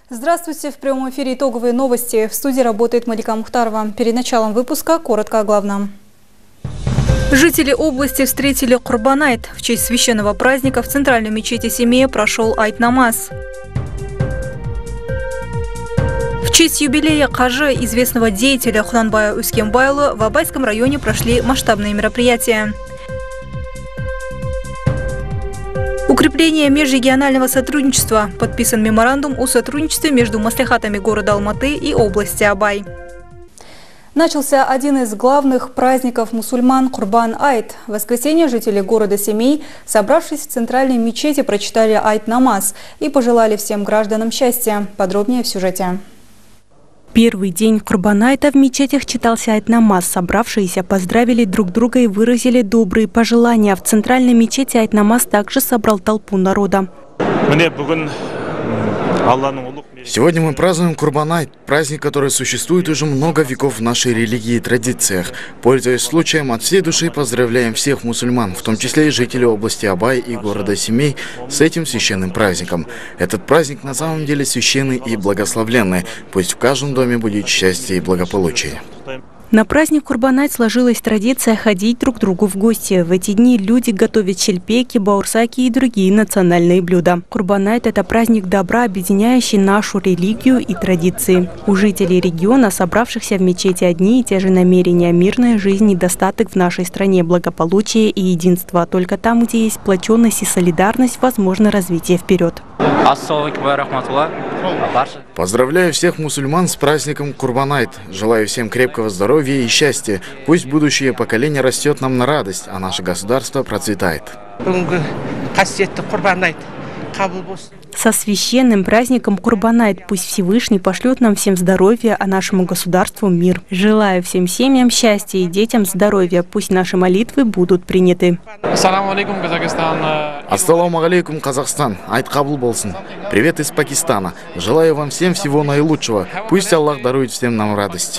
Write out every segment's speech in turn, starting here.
Здравствуйте! В прямом эфире итоговые новости. В студии работает Малика Мухтарова. Перед началом выпуска коротко о главном. Жители области встретили Курбан-айт. В честь священного праздника в центральной мечети Семея прошел айт-намаз. В честь юбилея Қажы, известного деятеля Кунанбая Өскенбайұлы, в Абайском районе прошли масштабные мероприятия. Укрепление межрегионального сотрудничества. Подписан меморандум о сотрудничестве между маслихатами города Алматы и области Абай. Начался один из главных праздников мусульман Курбан-айт. В воскресенье жители города Семей, собравшись в центральной мечети, прочитали айт-намаз и пожелали всем гражданам счастья. Подробнее в сюжете. Первый день Курбан-айта в мечетях читался айт-намаз. Собравшиеся поздравили друг друга и выразили добрые пожелания. В центральной мечети айт-намаз также собрал толпу народа. Сегодня мы празднуем Курбан-айт, праздник, который существует уже много веков в нашей религии и традициях. Пользуясь случаем, от всей души поздравляем всех мусульман, в том числе и жителей области Абай и города Семей, с этим священным праздником. Этот праздник на самом деле священный и благословленный. Пусть в каждом доме будет счастье и благополучие. На праздник Курбан-айт сложилась традиция ходить друг к другу в гости. В эти дни люди готовят чельпеки, баурсаки и другие национальные блюда. Курбан-айт – это праздник добра, объединяющий нашу религию и традиции. У жителей региона, собравшихся в мечети, одни и те же намерения: мирная жизнь и достаток в нашей стране, благополучие и единство. Только там, где есть сплоченность и солидарность, возможно развитие вперед. Поздравляю всех мусульман с праздником Курбан-айт. Желаю всем крепкого здоровья и счастья. Пусть будущее поколение растет нам на радость, а наше государство процветает. Со священным праздником Курбан-айт пусть Всевышний пошлет нам всем здоровья, а нашему государству мир. Желаю всем семьям счастья и детям здоровья. Пусть наши молитвы будут приняты. Ассаламу алейкум, Казахстан. Айт кабул болсын. Привет из Пакистана. Желаю вам всем всего наилучшего. Пусть Аллах дарует всем нам радость.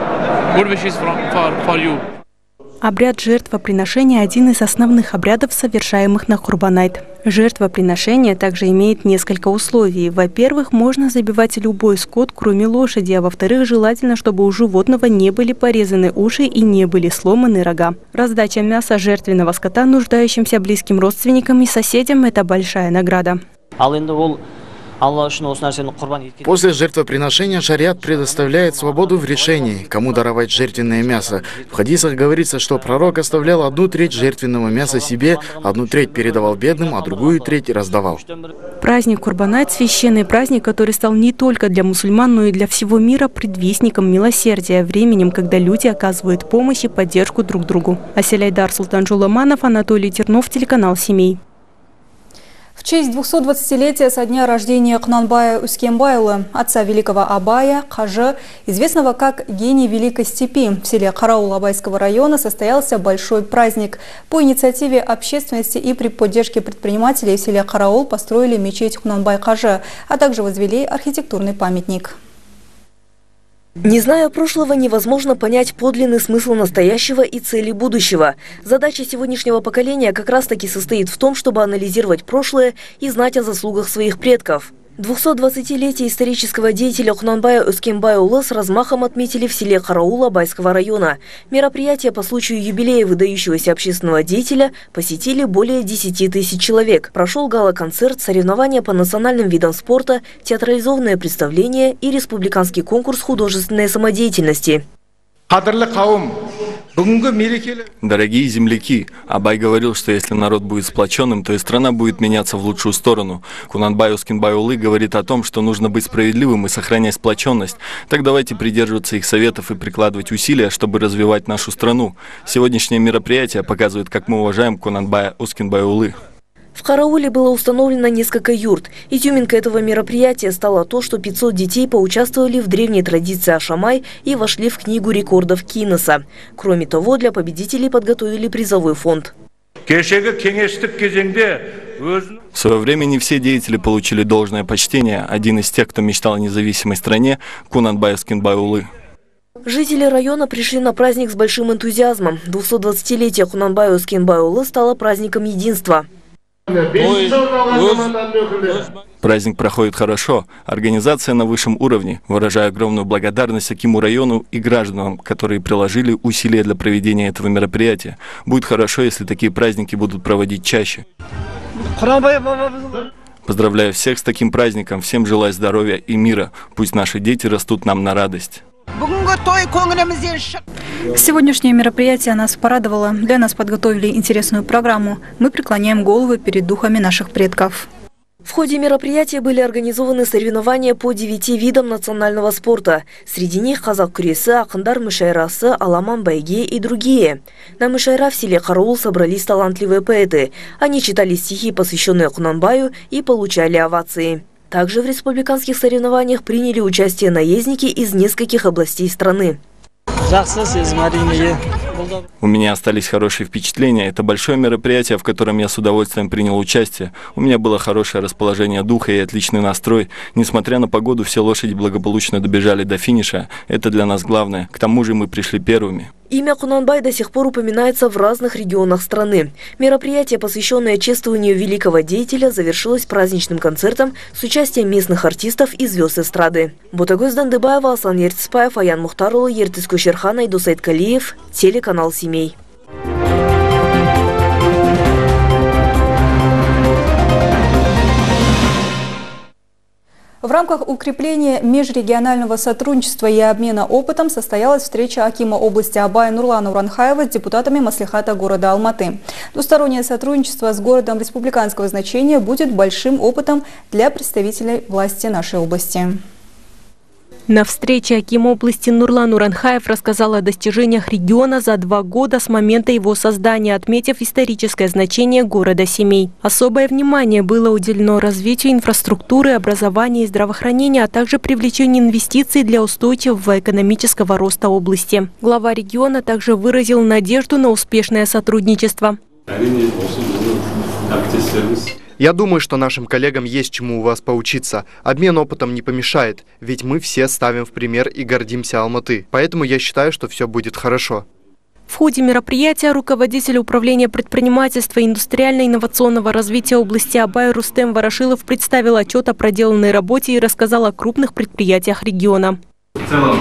Обряд жертвоприношения – один из основных обрядов, совершаемых на Курбан-айт. Жертвоприношение также имеет несколько условий. Во-первых, можно забивать любой скот, кроме лошади, а во-вторых, желательно, чтобы у животного не были порезаны уши и не были сломаны рога. Раздача мяса жертвенного скота нуждающимся близким родственникам и соседям – это большая награда. После жертвоприношения шариат предоставляет свободу в решении, кому даровать жертвенное мясо. В хадисах говорится, что пророк оставлял 1/3 жертвенного мяса себе, 1/3 передавал бедным, а другую треть раздавал. Праздник Курбан-айт – священный праздник, который стал не только для мусульман, но и для всего мира предвестником милосердия, временем, когда люди оказывают помощь и поддержку друг другу. Аселяйдар Султанжуламанов, Анатолий Тернов, телеканал «Семей». В честь 220-летия со дня рождения Кунанбая Өскенбайұлы, отца великого Абая, Қажы, известного как гений Великой Степи, в селе Қарауыл Абайского района состоялся большой праздник. По инициативе общественности и при поддержке предпринимателей в селе Қарауыл построили мечеть Кунанбай-Қажы, а также возвели архитектурный памятник. Не зная прошлого, невозможно понять подлинный смысл настоящего и цели будущего. Задача сегодняшнего поколения как раз-таки состоит в том, чтобы анализировать прошлое и знать о заслугах своих предков. 220-летие исторического деятеля Кунанбая Өскенбайұлы с размахом отметили в селе Қарауыл Абайского района. Мероприятие по случаю юбилея выдающегося общественного деятеля посетили более 10 тысяч человек. Прошел гала-концерт, соревнования по национальным видам спорта, театрализованное представление и республиканский конкурс художественной самодеятельности. Дорогие земляки, Абай говорил, что если народ будет сплоченным, то и страна будет меняться в лучшую сторону. Кунанбай Өскенбайұлы говорит о том, что нужно быть справедливым и сохранять сплоченность. Так давайте придерживаться их советов и прикладывать усилия, чтобы развивать нашу страну. Сегодняшнее мероприятие показывает, как мы уважаем Кунанбая Өскенбайұлы. В Қарауыле было установлено несколько юрт. Изюминкой этого мероприятия стало то, что 500 детей поучаствовали в древней традиции Ашамай и вошли в книгу рекордов Гиннесса. Кроме того, для победителей подготовили призовой фонд. В свое время не все деятели получили должное почтение. Один из тех, кто мечтал о независимой стране, Кунанбай Өскенбайұлы. Жители района пришли на праздник с большим энтузиазмом. 220-летие Кунанбая Өскенбайұлы стало праздником единства. Праздник проходит хорошо. Организация на высшем уровне. Выражаю огромную благодарность Акиму району и гражданам, которые приложили усилия для проведения этого мероприятия. Будет хорошо, если такие праздники будут проводить чаще. Поздравляю всех с таким праздником. Всем желаю здоровья и мира. Пусть наши дети растут нам на радость. Сегодняшнее мероприятие нас порадовало. Для нас подготовили интересную программу. Мы преклоняем головы перед духами наших предков. В ходе мероприятия были организованы соревнования по 9 видам национального спорта. Среди них казак күресі, акындар мушайрасы, аламан байге и другие. На мушайра в селе Караул собрались талантливые поэты. Они читали стихи, посвященные Кунанбаю, и получали овации. Также в республиканских соревнованиях приняли участие наездники из нескольких областей страны. У меня остались хорошие впечатления. Это большое мероприятие, в котором я с удовольствием принял участие. У меня было хорошее расположение духа и отличный настрой. Несмотря на погоду, все лошади благополучно добежали до финиша. Это для нас главное. К тому же мы пришли первыми. Имя Кунанбай до сих пор упоминается в разных регионах страны. Мероприятие, посвященное чествованию великого деятеля, завершилось праздничным концертом с участием местных артистов и звезд эстрады. Ботагөз Дандыбаева, Аслан Ертиспаев, Аян Мухтарулы, Ертис Кушерхан, Айдусайт Калиев, телеканал «Семей». В рамках укрепления межрегионального сотрудничества и обмена опытом состоялась встреча акима области Абая Нурлана Уранхаева с депутатами Маслихата города Алматы. Двустороннее сотрудничество с городом республиканского значения будет большим опытом для представителей власти нашей области. На встрече аким области Нурлан Уранхаев рассказал о достижениях региона за 2 года с момента его создания, отметив историческое значение города Семей. Особое внимание было уделено развитию инфраструктуры, образования и здравоохранения, а также привлечению инвестиций для устойчивого экономического роста области. Глава региона также выразил надежду на успешное сотрудничество. Я думаю, что нашим коллегам есть чему у вас поучиться. Обмен опытом не помешает, ведь мы все ставим в пример и гордимся Алматы. Поэтому я считаю, что все будет хорошо. В ходе мероприятия руководитель управления предпринимательства и индустриально-инновационного развития области Абай Рустем Ворошилов представил отчет о проделанной работе и рассказал о крупных предприятиях региона. В целом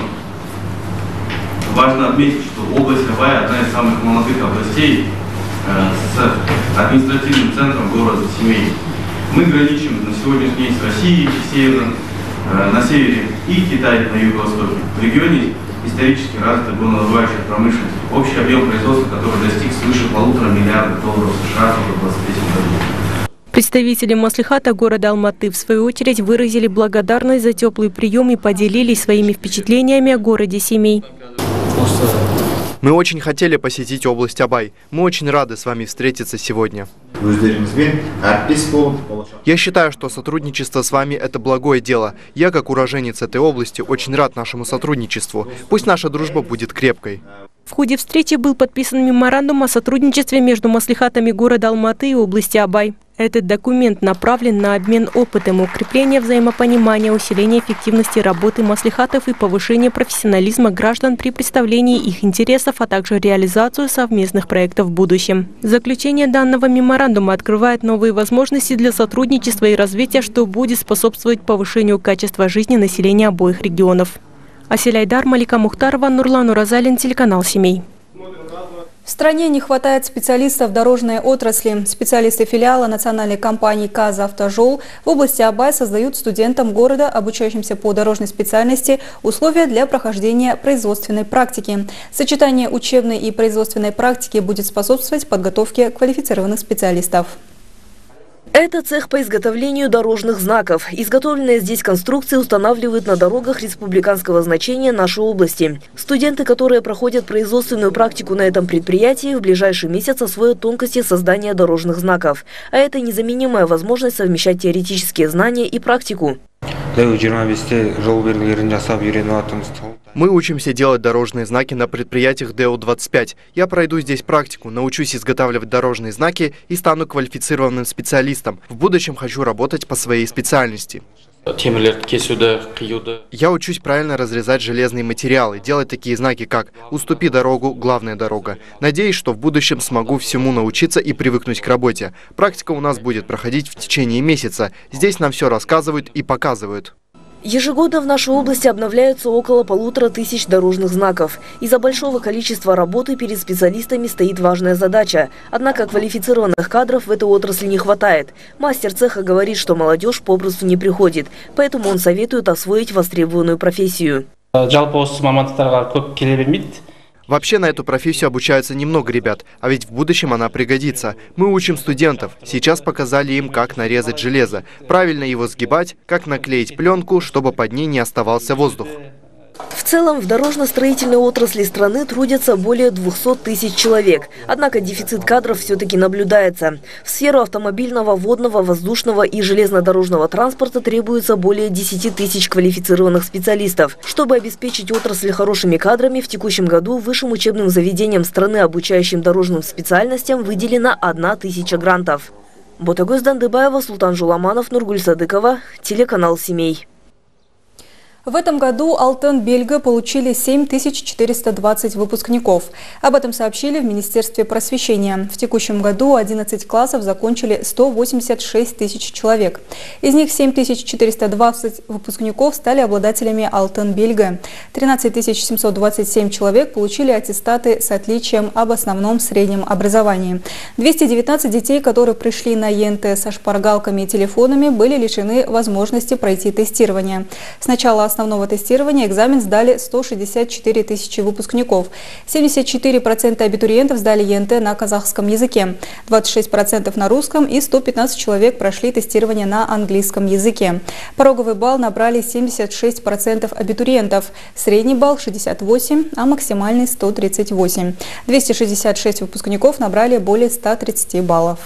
важно отметить, что область Абая одна из самых молодых областей с административным центром города Семей. Мы граничим на сегодняшний день с Россией на севере и Китай на юго-востоке. В регионе исторически развита горнодобывающая промышленность. Общий объем производства, который достиг свыше $1,5 миллиарда США в 2023 году. Представители Маслихата города Алматы в свою очередь выразили благодарность за теплый прием и поделились своими впечатлениями о городе Семей. Мы очень хотели посетить область Абай. Мы очень рады с вами встретиться сегодня. Я считаю, что сотрудничество с вами – это благое дело. Я, как уроженец этой области, очень рад нашему сотрудничеству. Пусть наша дружба будет крепкой. В ходе встречи был подписан меморандум о сотрудничестве между маслихатами города Алматы и области Абай. Этот документ направлен на обмен опытом, укрепление взаимопонимания, усиление эффективности работы маслихатов и повышение профессионализма граждан при представлении их интересов, а также реализацию совместных проектов в будущем. Заключение данного меморандума открывает новые возможности для сотрудничества и развития, что будет способствовать повышению качества жизни населения обоих регионов. Аселяйдар, Малика Мухтарова, Нурлан Уразалин, телеканал «Семей». В стране не хватает специалистов дорожной отрасли. Специалисты филиала национальной компании «Казавтожол» в области Абай создают студентам города, обучающимся по дорожной специальности, условия для прохождения производственной практики. Сочетание учебной и производственной практики будет способствовать подготовке квалифицированных специалистов. Это цех по изготовлению дорожных знаков. Изготовленные здесь конструкции устанавливают на дорогах республиканского значения нашей области. Студенты, которые проходят производственную практику на этом предприятии, в ближайший месяц освоят тонкости создания дорожных знаков. А это незаменимая возможность совмещать теоретические знания и практику. Мы учимся делать дорожные знаки на предприятиях ДЭУ-25. Я пройду здесь практику, научусь изготавливать дорожные знаки и стану квалифицированным специалистом. В будущем хочу работать по своей специальности. Я учусь правильно разрезать железные материалы, делать такие знаки, как «Уступи дорогу, главная дорога». Надеюсь, что в будущем смогу всему научиться и привыкнуть к работе. Практика у нас будет проходить в течение месяца. Здесь нам все рассказывают и показывают. Ежегодно в нашей области обновляются около 1500 дорожных знаков. Из-за большого количества работы перед специалистами стоит важная задача. Однако квалифицированных кадров в этой отрасли не хватает. Мастер цеха говорит, что молодежь попросту не приходит. Поэтому он советует освоить востребованную профессию. Вообще на эту профессию обучаются немного ребят, а ведь в будущем она пригодится. Мы учим студентов. Сейчас показали им, как нарезать железо, правильно его сгибать, как наклеить пленку, чтобы под ней не оставался воздух. В целом в дорожно-строительной отрасли страны трудятся более 200 тысяч человек. Однако дефицит кадров все-таки наблюдается. В сферу автомобильного, водного, воздушного и железнодорожного транспорта требуется более 10 тысяч квалифицированных специалистов. Чтобы обеспечить отрасль хорошими кадрами, в текущем году высшим учебным заведениям страны, обучающим дорожным специальностям, выделено 1000 грантов. Ботагөз Дандыбаева, Султан Жуламанов, Нургуль Садыкова, телеканал «Семей». В этом году Алтын Белгі получили 7420 выпускников. Об этом сообщили в Министерстве просвещения. В текущем году 11 классов закончили 186 тысяч человек. Из них 7420 выпускников стали обладателями Алтын Белгі. 13 727 человек получили аттестаты с отличием об основном среднем образовании. 219 детей, которые пришли на ЕНТ со шпаргалками и телефонами, были лишены возможности пройти тестирование. С начала основного тестирования экзамен сдали 164 тысячи выпускников. 74% абитуриентов сдали ЕНТ на казахском языке, 26% на русском и 115 человек прошли тестирование на английском языке. Пороговый балл набрали 76% абитуриентов, средний балл 68, а максимальный 138. 266 выпускников набрали более 130 баллов.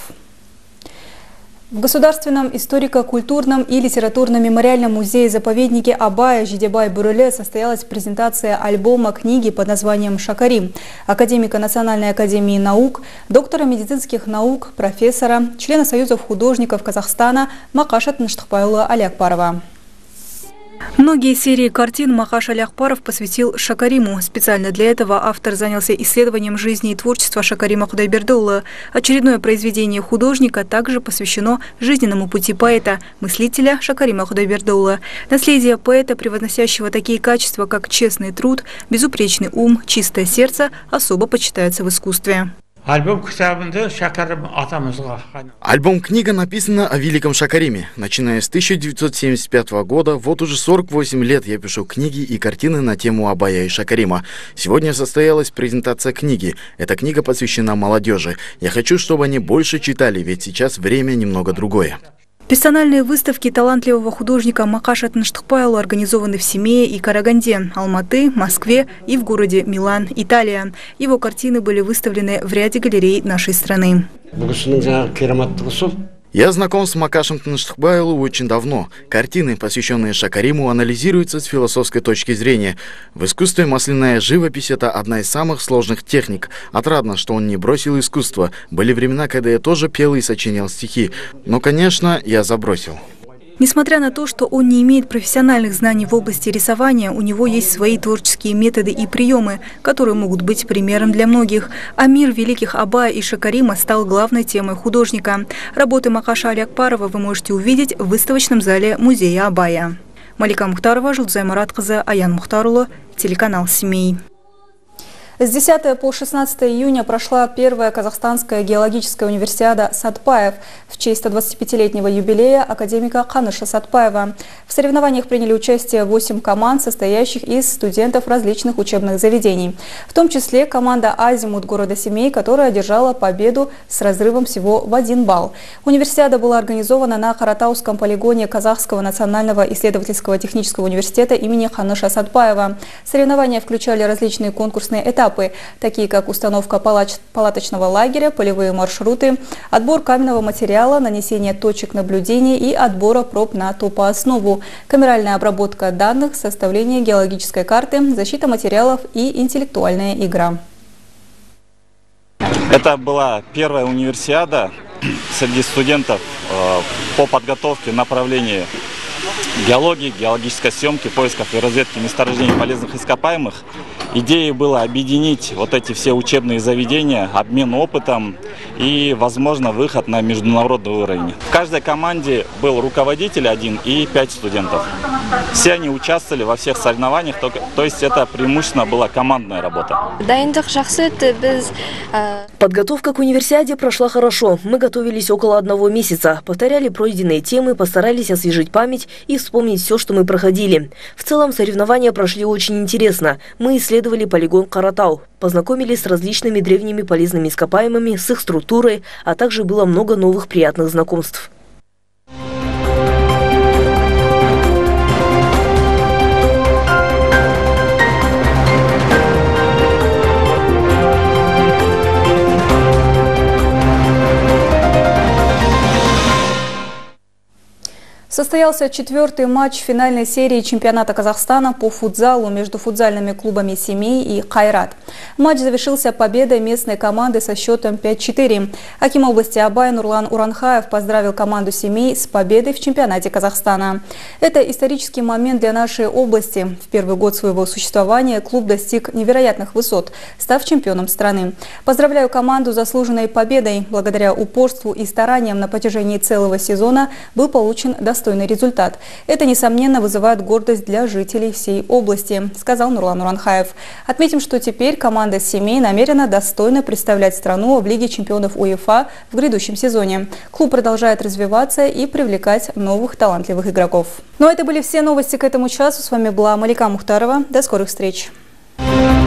В Государственном историко-культурном и литературно-мемориальном музее-заповеднике Абая Жидебай-Бюреле состоялась презентация альбома книги под названием «Шакари» академика Национальной академии наук, доктора медицинских наук, профессора, члена Союзов художников Казахстана Макаша Тыныштыкбайұлы Алякпарова. Многие серии картин Макаш Алякпаров посвятил Шакариму. Специально для этого автор занялся исследованием жизни и творчества Шакарима Худайбердыұлы. Очередное произведение художника также посвящено жизненному пути поэта, мыслителя Шакарима Худайбердыұлы. Наследие поэта, превозносящего такие качества, как честный труд, безупречный ум, чистое сердце, особо почитается в искусстве. Альбом-книга написана о великом Шакариме. Начиная с 1975 года, вот уже 48 лет я пишу книги и картины на тему Абая и Шакарима. Сегодня состоялась презентация книги. Эта книга посвящена молодежи. Я хочу, чтобы они больше читали, ведь сейчас время немного другое. Персональные выставки талантливого художника Макаша Тыныштыкбайұлы организованы в Семее и Караганде, Алматы, Москве и в городе Милан, Италия. Его картины были выставлены в ряде галерей нашей страны. Я знаком с Макашем Тыныштыкбайұлы очень давно. Картины, посвященные Шакариму, анализируются с философской точки зрения. В искусстве масляная живопись – это одна из самых сложных техник. Отрадно, что он не бросил искусство. Были времена, когда я тоже пел и сочинял стихи. Но, конечно, я забросил. Несмотря на то, что он не имеет профессиональных знаний в области рисования, у него есть свои творческие методы и приемы, которые могут быть примером для многих. А мир великих Абая и Шакарима стал главной темой художника. Работы Макаша Алякпарова вы можете увидеть в выставочном зале музея Абая. Малика Мухтарова, Жулдзай Маратқызы, Аян Мухтарұлы, телеканал «Семей». С 10 по 16 июня прошла первая казахстанская геологическая универсиада «Сатпаев» в честь 125-летнего юбилея академика Каныша Сатпаева. В соревнованиях приняли участие 8 команд, состоящих из студентов различных учебных заведений. В том числе команда «Азимут» города Семей, которая одержала победу с разрывом всего в 1 балл. Универсиада была организована на Каратауском полигоне Казахского национального исследовательского технического университета имени Каныша Сатпаева. Соревнования включали различные конкурсные этапы, такие как установка палаточного лагеря, полевые маршруты, отбор каменного материала, нанесение точек наблюдения и отбора проб на топооснову, камеральная обработка данных, составление геологической карты, защита материалов и интеллектуальная игра. Это была первая универсиада среди студентов по подготовке направления геологии, геологической съемки, поисков и разведки месторождений полезных ископаемых. Идеей было объединить вот эти все учебные заведения, обмен опытом и, возможно, выход на международный уровень. В каждой команде был руководитель один и 5 студентов. Все они участвовали во всех соревнованиях, то есть это преимущественно была командная работа. Подготовка к универсиаде прошла хорошо. Мы готовились около 1 месяца, повторяли пройденные темы, постарались освежить память и вспомнить все, что мы проходили. В целом соревнования прошли очень интересно. Мы исследовали полигон Каратау, познакомились с различными древними полезными ископаемыми, с их структурой, а также было много новых приятных знакомств. Состоялся 4-й матч финальной серии чемпионата Казахстана по футзалу между футзальными клубами «Семей» и «Кайрат». Матч завершился победой местной команды со счетом 5-4. Аким области Абай Нурлан Уранхаев поздравил команду «Семей» с победой в чемпионате Казахстана. Это исторический момент для нашей области. В первый год своего существования клуб достиг невероятных высот, став чемпионом страны. Поздравляю команду с заслуженной победой. Благодаря упорству и стараниям на протяжении целого сезона был получен достойный результат. Это, несомненно, вызывает гордость для жителей всей области, сказал Нурлан Уранхаев. Отметим, что теперь команда «Семей» намерена достойно представлять страну в Лиге чемпионов УЕФА в грядущем сезоне. Клуб продолжает развиваться и привлекать новых талантливых игроков. Ну а это были все новости к этому часу. С вами была Малика Мухтарова. До скорых встреч.